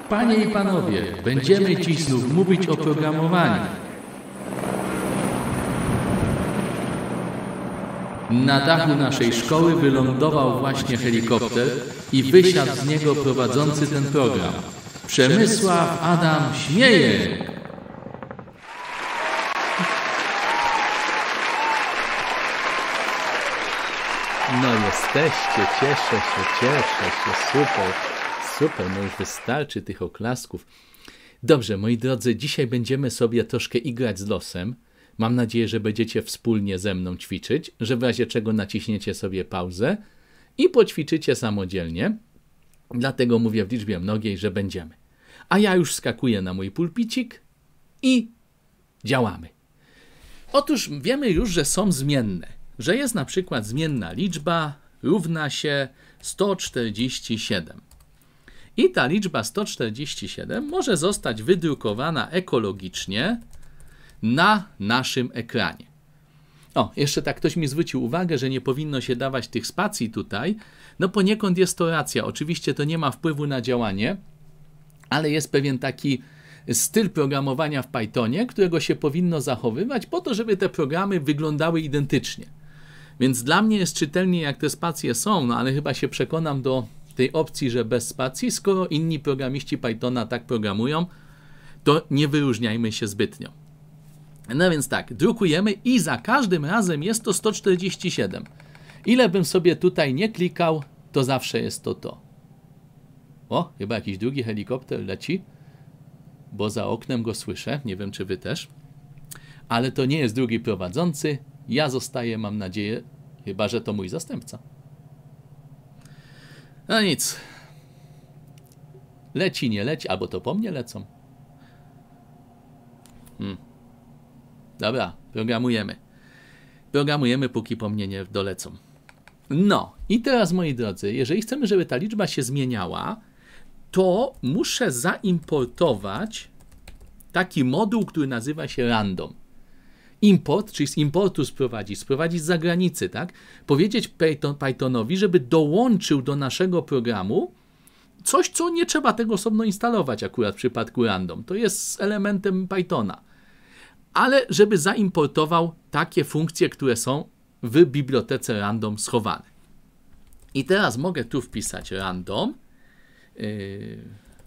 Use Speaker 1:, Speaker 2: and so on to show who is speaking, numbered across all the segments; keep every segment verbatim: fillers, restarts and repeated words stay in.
Speaker 1: Panie i panowie, będziemy dziś znów mówić o programowaniu. Na dachu naszej szkoły wylądował właśnie helikopter i wysiadł z niego prowadzący ten program. Przemysław Adam Śmiejek.
Speaker 2: No jesteście, cieszę się, cieszę się, super, super, no już wystarczy tych oklasków. Dobrze, moi drodzy, dzisiaj będziemy sobie troszkę igrać z losem. Mam nadzieję, że będziecie wspólnie ze mną ćwiczyć, że w razie czego naciśniecie sobie pauzę i poćwiczycie samodzielnie. Dlatego mówię w liczbie mnogiej, że będziemy. A ja już skakuję na mój pulpicik i działamy. Otóż wiemy już, że są zmienne. Że jest na przykład zmienna liczba równa się sto czterdzieści siedem. I ta liczba sto czterdzieści siedem może zostać wydrukowana ekologicznie na naszym ekranie. O, jeszcze tak ktoś mi zwrócił uwagę, że nie powinno się dawać tych spacji tutaj. No poniekąd jest to racja. Oczywiście to nie ma wpływu na działanie, ale jest pewien taki styl programowania w Pythonie, którego się powinno zachowywać po to, żeby te programy wyglądały identycznie. Więc dla mnie jest czytelnie, jak te spacje są, no ale chyba się przekonam do tej opcji, że bez spacji, skoro inni programiści Pythona tak programują, to nie wyróżniajmy się zbytnio. No więc tak, drukujemy i za każdym razem jest to sto czterdzieści siedem. Ile bym sobie tutaj nie klikał, to zawsze jest to to. O, chyba jakiś drugi helikopter leci, bo za oknem go słyszę, nie wiem czy wy też. Ale to nie jest drugi prowadzący, ja zostaję, mam nadzieję, chyba że to mój zastępca. No nic. Leci, nie leci, albo to po mnie lecą. Hmm. Dobra, programujemy. Programujemy, póki po mnie nie dolecą. No, i teraz moi drodzy, jeżeli chcemy, żeby ta liczba się zmieniała, to muszę zaimportować taki moduł, który nazywa się random. Import, czyli z importu sprowadzić, sprowadzić z zagranicy, tak? Powiedzieć Python, Pythonowi, żeby dołączył do naszego programu coś, co nie trzeba tego osobno instalować akurat w przypadku random. To jest elementem Pythona. Ale żeby zaimportował takie funkcje, które są w bibliotece random schowane. I teraz mogę tu wpisać random. Yy...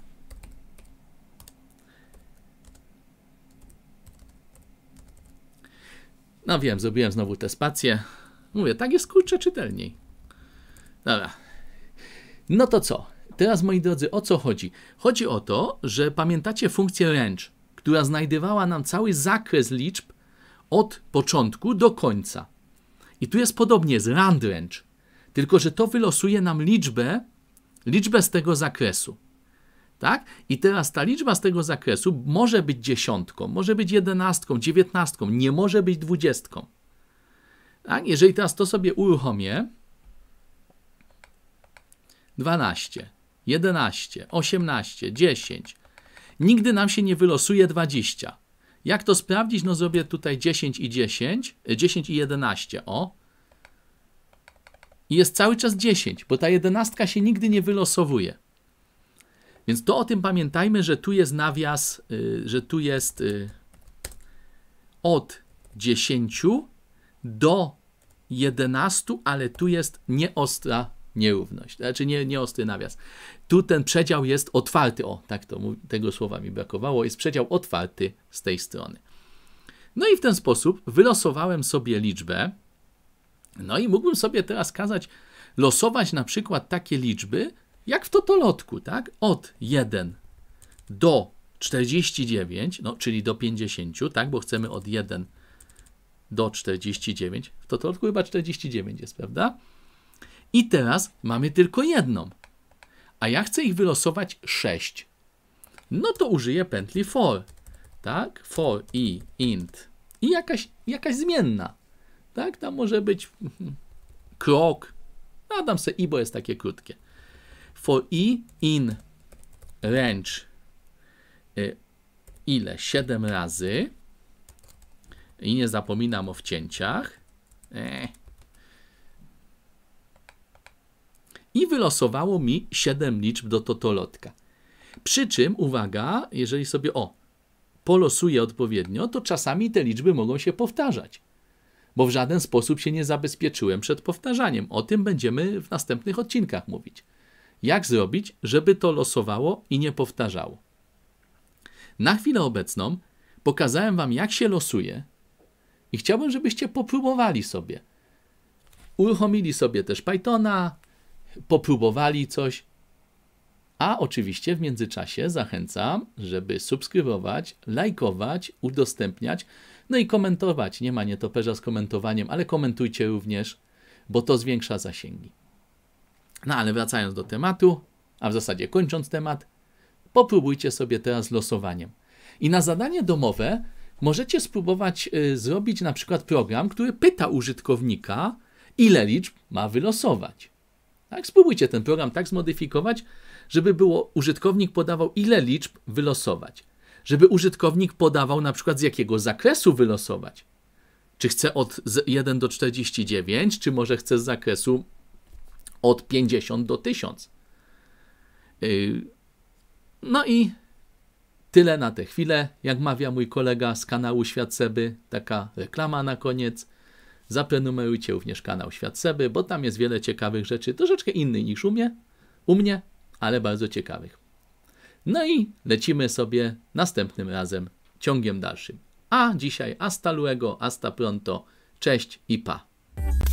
Speaker 2: No wiem, zrobiłem znowu tę spację. Mówię, tak jest kurczę czytelniej. Dobra. No to co? Teraz moi drodzy, o co chodzi? Chodzi o to, że pamiętacie funkcję range, która znajdowała nam cały zakres liczb od początku do końca. I tu jest podobnie z rand range, tylko że to wylosuje nam liczbę, liczbę z tego zakresu. Tak? I teraz ta liczba z tego zakresu może być dziesiątką, może być jedenastką, dziewiętnastką, nie może być dwudziestką. Tak? Jeżeli teraz to sobie uruchomię, dwanaście, jedenaście, osiemnaście, dziesięć, nigdy nam się nie wylosuje dwadzieścia. Jak to sprawdzić? No zrobię tutaj dziesięć i dziesięć, dziesięć i jedenaście, o. I jest cały czas dziesięć, bo ta jedenastka się nigdy nie wylosowuje. Więc to o tym pamiętajmy, że tu jest nawias, yy, że tu jest yy, od dziesięciu do jedenastu, ale tu jest nieostra nierówność, znaczy nie, nieostry nawias. Tu ten przedział jest otwarty, o, tak to tego słowa mi brakowało, jest przedział otwarty z tej strony. No i w ten sposób wylosowałem sobie liczbę, no i mógłbym sobie teraz kazać losować na przykład takie liczby, jak w totolotku, tak? Od jeden do czterdziestu dziewięciu, no, czyli do pięćdziesięciu, tak? Bo chcemy od jeden do czterdziestu dziewięciu. W totolotku chyba czterdzieści dziewięć jest, prawda? I teraz mamy tylko jedną. A ja chcę ich wylosować sześć. No to użyję pętli for. Tak? For i int. I jakaś, jakaś zmienna. Tak? Tam może być krok. A dam sobie i, bo jest takie krótkie. For i in range y, ile? siedem razy. I nie zapominam o wcięciach. E. I wylosowało mi siedem liczb do totolotka. Przy czym, uwaga, jeżeli sobie o, polosuję odpowiednio, to czasami te liczby mogą się powtarzać, bo w żaden sposób się nie zabezpieczyłem przed powtarzaniem. O tym będziemy w następnych odcinkach mówić. Jak zrobić, żeby to losowało i nie powtarzało. Na chwilę obecną pokazałem wam, jak się losuje i chciałbym, żebyście popróbowali sobie. Uruchomili sobie też Pythona, popróbowali coś. A oczywiście w międzyczasie zachęcam, żeby subskrybować, lajkować, udostępniać, no i komentować. Nie ma nietoperza z komentowaniem, ale komentujcie również, bo to zwiększa zasięgi. No ale wracając do tematu, a w zasadzie kończąc temat, popróbujcie sobie teraz z losowaniem. I na zadanie domowe możecie spróbować y, zrobić na przykład program, który pyta użytkownika, ile liczb ma wylosować. Tak? Spróbujcie ten program tak zmodyfikować, żeby było użytkownik podawał, ile liczb wylosować. Żeby użytkownik podawał na przykład z jakiego zakresu wylosować. Czy chce od jeden do czterdziestu dziewięciu, czy może chce z zakresu od pięćdziesiąt do tysiąca. Yy, no i tyle na tę chwilę. Jak mawia mój kolega z kanału Świat Seby, taka reklama na koniec. Zaprenumerujcie również kanał Świat Seby, bo tam jest wiele ciekawych rzeczy, troszeczkę innych niż u mnie, u mnie, ale bardzo ciekawych. No i lecimy sobie następnym razem ciągiem dalszym. A dzisiaj hasta luego, hasta pronto, cześć i pa.